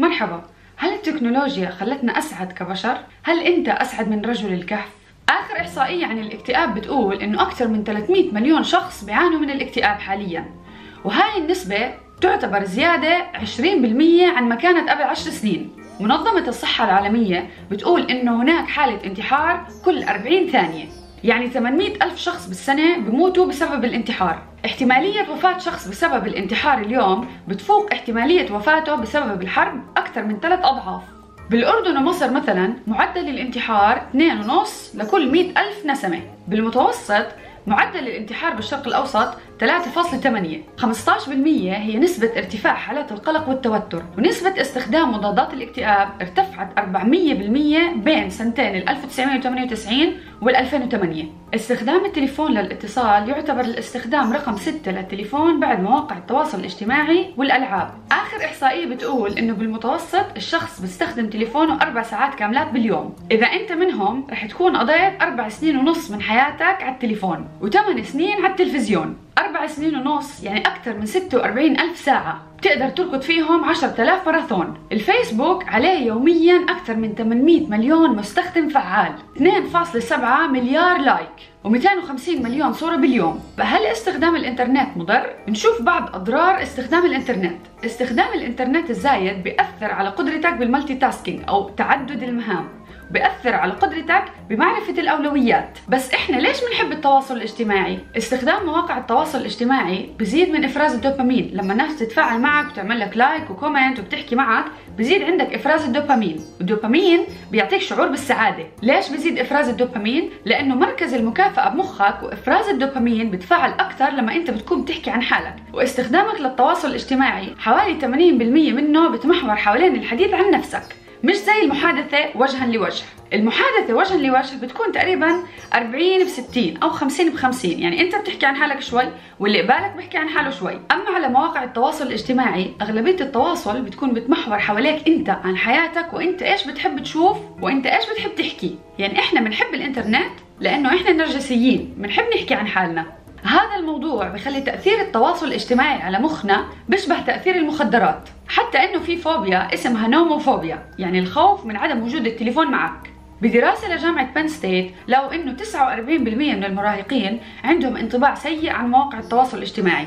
مرحبا، هل التكنولوجيا خلتنا أسعد كبشر؟ هل أنت أسعد من رجل الكهف؟ آخر إحصائية عن الاكتئاب بتقول إنه أكثر من 300 مليون شخص بيعانوا من الاكتئاب حالياً، وهاي النسبة تعتبر زيادة 20% عن ما كانت قبل 10 سنين. منظمة الصحة العالمية بتقول إنه هناك حالة انتحار كل 40 ثانية، يعني 800 ألف شخص بالسنة بموتوا بسبب الانتحار. احتمالية وفاة شخص بسبب الانتحار اليوم بتفوق احتمالية وفاته بسبب الحرب أكثر من 3 أضعاف. بالأردن ومصر مثلا معدل الانتحار 2.5 لكل 100 ألف نسمة. بالمتوسط معدل الانتحار بالشرق الأوسط 3.8. 15% هي نسبة ارتفاع حالات القلق والتوتر، ونسبة استخدام مضادات الاكتئاب ارتفعت 400% بين سنتين 1998 وال 2008. استخدام التليفون للاتصال يعتبر الاستخدام رقم 6 للتليفون بعد مواقع التواصل الاجتماعي والألعاب. آخر إحصائية بتقول إنه بالمتوسط الشخص بيستخدم تليفونه 4 ساعات كاملات باليوم. إذا أنت منهم رح تكون قضيت 4 سنين ونص من حياتك على التليفون و8 سنين على التلفزيون. 4 سنين ونص يعني أكثر من 46 ألف ساعة بتقدر تركض فيهم 10,000 ماراثون. الفيسبوك عليه يوميا أكثر من 800 مليون مستخدم فعال، 2.7 مليار لايك، و250 مليون صورة باليوم. فهل استخدام الإنترنت مضر؟ نشوف بعض أضرار استخدام الإنترنت. استخدام الإنترنت الزايد بيأثر على قدرتك بالمالتي تاسكينج أو تعدد المهام، بيأثر على قدرتك بمعرفة الأولويات. بس إحنا ليش بنحب التواصل الاجتماعي؟ استخدام مواقع التواصل الاجتماعي بزيد من إفراز الدوبامين. لما الناس تتفاعل معك وتعمل لك لايك وكومنت وبتحكي معك بزيد عندك إفراز الدوبامين، والدوبامين بيعطيك شعور بالسعادة. ليش بزيد إفراز الدوبامين؟ لأنه مركز المكافأة بمخك، وإفراز الدوبامين بتفاعل أكثر لما أنت بتكون بتحكي عن حالك. واستخدامك للتواصل الاجتماعي حوالي 80% منه بتمحور حوالين الحديث عن نفسك، مش زي المحادثة وجها لوجه. المحادثة وجها لوجه بتكون تقريبا 40-60 أو 50-50، يعني أنت بتحكي عن حالك شوي واللي قبالك بيحكي عن حاله شوي. أما على مواقع التواصل الاجتماعي أغلبية التواصل بتكون بتمحور حواليك أنت، عن حياتك، وأنت إيش بتحب تشوف وأنت إيش بتحب تحكي. يعني إحنا بنحب الإنترنت لأنه إحنا نرجسيين، بنحب نحكي عن حالنا. هذا الموضوع بخلي تأثير التواصل الاجتماعي على مخنا بيشبه تأثير المخدرات، حتى انه في فوبيا اسمها نوموفوبيا، يعني الخوف من عدم وجود التليفون معك. بدراسة لجامعة بن ستيت لقوا انه 49% من المراهقين عندهم انطباع سيء عن مواقع التواصل الاجتماعي،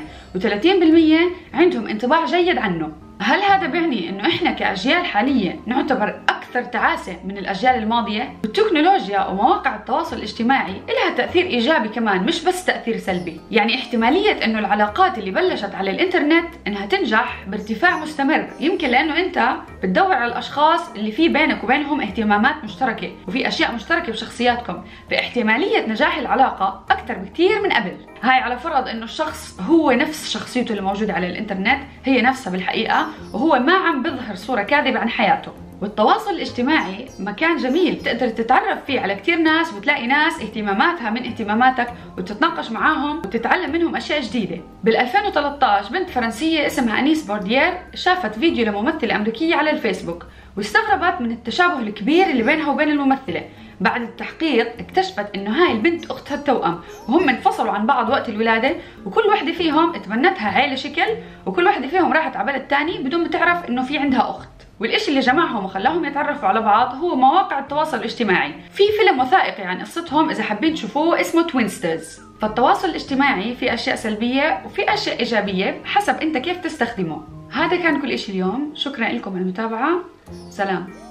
و30% عندهم انطباع جيد عنه. هل هذا بيعني انه احنا كأجيال حالية نعتبر اكثر تعاسة من الاجيال الماضية؟ التكنولوجيا ومواقع التواصل الاجتماعي لها تأثير ايجابي كمان، مش بس تأثير سلبي. يعني احتمالية انه العلاقات اللي بلشت على الانترنت انها تنجح بارتفاع مستمر، يمكن لانه انت بتدور على الاشخاص اللي في بينك وبينهم اهتمامات مشتركة وفي اشياء مشتركة بشخصياتكم، فاحتمالية نجاح العلاقة اكثر بكثير من قبل. هاي على فرض انه الشخص هو نفس شخصيته اللي موجودة على الانترنت هي نفسها بالحقيقة، وهو ما عم بيظهر صورة كاذبة عن حياته. والتواصل الاجتماعي مكان جميل بتقدر تتعرف فيه على كتير ناس، وتلاقي ناس اهتماماتها من اهتماماتك وتتناقش معاهم وتتعلم منهم اشياء جديدة. بال 2013 بنت فرنسية اسمها أنيس بورديير شافت فيديو لممثلة أمريكية على الفيسبوك، واستغربت من التشابه الكبير اللي بينها وبين الممثلة. بعد التحقيق اكتشفت انه هاي البنت اختها التوأم، وهم انفصلوا عن بعض وقت الولادة، وكل وحدة فيهم تبنتها عيلة شكل، وكل وحدة فيهم راحت على بلد تاني بدون ما تعرف انه في عندها اخت. والاشي اللي جمعهم وخلاهم يتعرفوا على بعض هو مواقع التواصل الاجتماعي. في فيلم وثائقي عن قصتهم اذا حابين تشوفوه اسمه توينسترز. فالتواصل الاجتماعي في اشياء سلبية وفي اشياء ايجابية حسب انت كيف تستخدمه. هذا كان كل اشي اليوم، شكرا لكم على المتابعة، سلام.